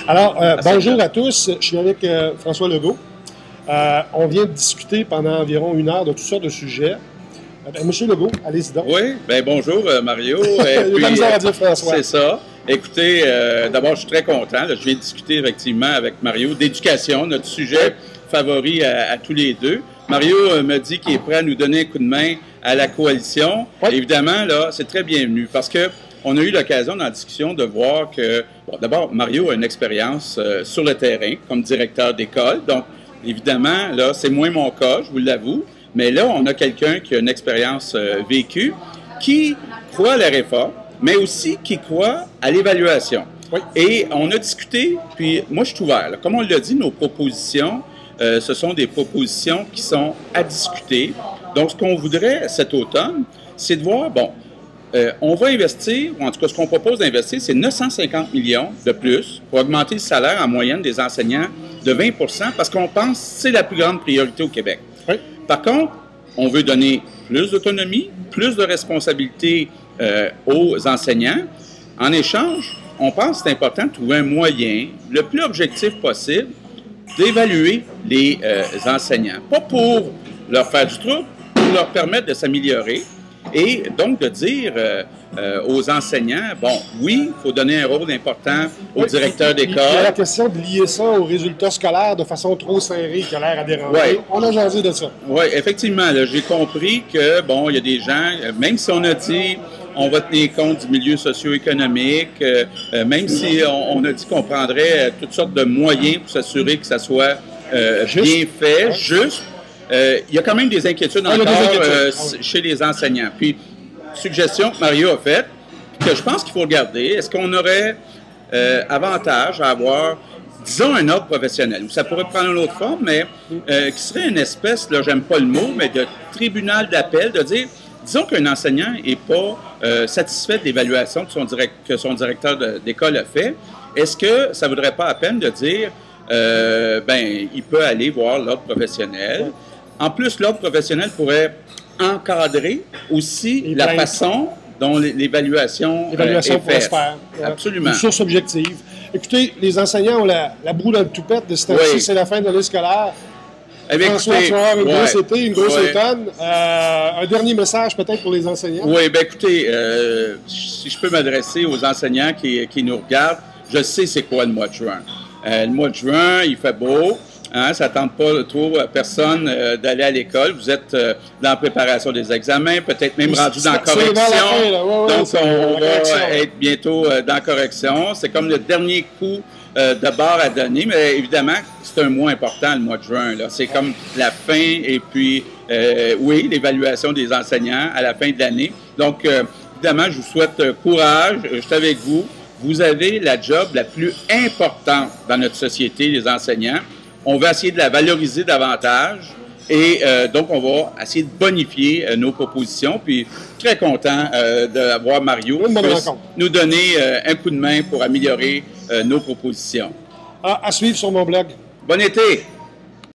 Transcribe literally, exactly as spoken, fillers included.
Alors, euh, bonjour à tous. Je suis avec euh, François Legault. Euh, on vient de discuter pendant environ une heure de toutes sortes de sujets. Euh, ben, Monsieur Legault, allez-y donc. Oui, bien bonjour euh, Mario. Il y a misère à dire François. C'est ça. Écoutez, euh, d'abord, je suis très content. Là, je viens de discuter effectivement avec Mario d'éducation, notre sujet favori à, à tous les deux. Mario euh, me dit qu'il est prêt à nous donner un coup de main à la coalition. Oui. Évidemment, là, c'est très bienvenu parce que on a eu l'occasion dans la discussion de voir que, bon, d'abord, Mario a une expérience euh, sur le terrain comme directeur d'école. Donc, évidemment, là, c'est moins mon cas, je vous l'avoue. Mais là, on a quelqu'un qui a une expérience euh, vécue, qui croit à la réforme, mais aussi qui croit à l'évaluation. Oui. Et on a discuté, puis moi, je suis ouvert. Là. Comme on l'a dit, nos propositions, euh, ce sont des propositions qui sont à discuter. Donc, ce qu'on voudrait cet automne, c'est de voir, bon, Euh, on va investir, ou en tout cas, ce qu'on propose d'investir, c'est neuf cent cinquante millions de plus pour augmenter le salaire en moyenne des enseignants de vingt pour cent parce qu'on pense que c'est la plus grande priorité au Québec. Oui. Par contre, on veut donner plus d'autonomie, plus de responsabilité euh, aux enseignants. En échange, on pense que c'est important de trouver un moyen, le plus objectif possible, d'évaluer les euh, enseignants. Pas pour leur faire du trouble, pour leur permettre de s'améliorer. Et donc, de dire euh, euh, aux enseignants, bon, oui, il faut donner un rôle important au Oui, directeur il- Il y a la d'école. question de lier ça aux résultats scolaires de façon trop serrée qui a l'air à déranger. Ouais. On a jasé de ça. Oui, effectivement, là, j'ai compris que, bon, il y a des gens, euh, même si on a dit on va tenir compte du milieu socio-économique, euh, euh, même si on, on a dit qu'on prendrait euh, toutes sortes de moyens pour s'assurer que ça soit euh, Juste. bien fait, Ouais. juste, euh, il y a quand même des inquiétudes Ah, il y a encore des inquiétudes. euh, Ah oui. chez les enseignants. Puis, suggestion que Mario a faite, que je pense qu'il faut regarder, est-ce qu'on aurait euh, avantage à avoir, disons, un ordre professionnel, ou ça pourrait prendre une autre forme, mais euh, qui serait une espèce, là, j'aime pas le mot, mais de tribunal d'appel, de dire, disons qu'un enseignant n'est pas euh, satisfait de l'évaluation que son, direct, que son directeur de- d'école a fait, est-ce que ça ne vaudrait pas la peine de dire, euh, ben, il peut aller voir l'ordre professionnel. En plus, l'ordre professionnel pourrait encadrer aussi Et la plainte. façon dont l'évaluation euh, L'évaluation est pourrait faite. se faire. Voilà. Absolument. Une source objective. Écoutez, les enseignants ont la, la broue dans le toupette de ce temps-ci, Oui. c'est la fin de l'année scolaire. Eh bien, François, écoutez, tu vas avoir une ouais, grosse été, une grosse ouais. automne. Euh, un dernier message peut-être pour les enseignants? Oui, bien écoutez, euh, si je peux m'adresser aux enseignants qui, qui nous regardent, je sais c'est quoi le mois de juin. Euh, le mois de juin, il fait beau, hein, ça ne tente pas trop à personne euh, d'aller à l'école. Vous êtes euh, dans la préparation des examens, peut-être même Oui, rendu c'est- dans la c'est vers la correction. fin, là. Ouais, ouais, Donc, c'est on, la va correction. être bientôt euh, dans la correction. C'est comme le dernier coup euh, de barre à donner, mais évidemment, c'est un mois important, le mois de juin. Là. C'est comme la fin et puis, euh, oui, l'évaluation des enseignants à la fin de l'année. Donc, euh, évidemment, je vous souhaite euh, courage. Je suis avec vous. Vous avez la job la plus importante dans notre société, les enseignants. On va essayer de la valoriser davantage et euh, donc on va essayer de bonifier euh, nos propositions. Puis très content euh, d'avoir Mario Une bonne qui puisse rencontre. nous donner euh, un coup de main pour améliorer euh, nos propositions. Ah, à suivre sur mon blog. Bon été!